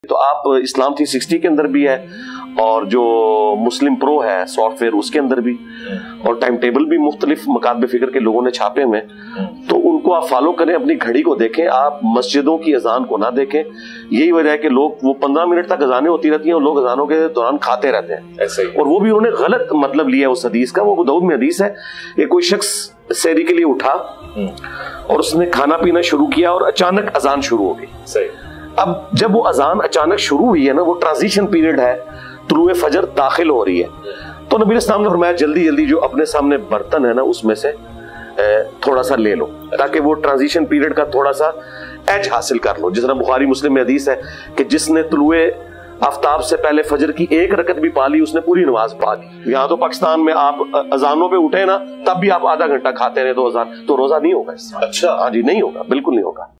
तो आप इस्लाम 360 के अंदर भी है और जो मुस्लिम प्रो है सॉफ्टवेयर उसके अंदर भी, और टाइम टेबल भी मुख्तलिफ मकातबे फिक्र के लोगों ने छापे हुए, तो उनको आप फॉलो करें, अपनी घड़ी को देखें, आप मस्जिदों की अजान को ना देखें। यही वजह है कि लोग वो 15 मिनट तक अजानें होती रहती हैं और लोग अजानों के दौरान खाते रहते हैं ऐसे ही। और वो भी उन्होंने गलत मतलब लिया उस हदीस का। वो दाऊद में हदीस है कि कोई शख्स सहरी के लिए उठा और उसने खाना पीना शुरू किया और अचानक अजान शुरू हो गई। सही। अब जब वो अजान अचानक शुरू हुई है ना, वो ट्रांजिशन पीरियड है, तुलुए फजर दाखिल हो रही है, तो नबी इस्लाम ने फरमाया जल्दी जल्दी जो अपने सामने बर्तन है ना उसमें से थोड़ा सा ले लो ताकि वो ट्रांजिशन पीरियड का थोड़ा सा एज हासिल कर लो। जिस तरह बुखारी मुस्लिम में हदीस है कि जिसने तुलुए आफ्ताब से पहले फजर की एक रकत भी पा ली उसने पूरी नमाज पा ली। यहाँ तो पाकिस्तान में आप अजानों पे उठे ना तब भी आप आधा घंटा खाते रहे तो अजान, तो रोजा नहीं होगा इससे। अच्छा। हाँ जी, नहीं होगा, बिल्कुल नहीं होगा।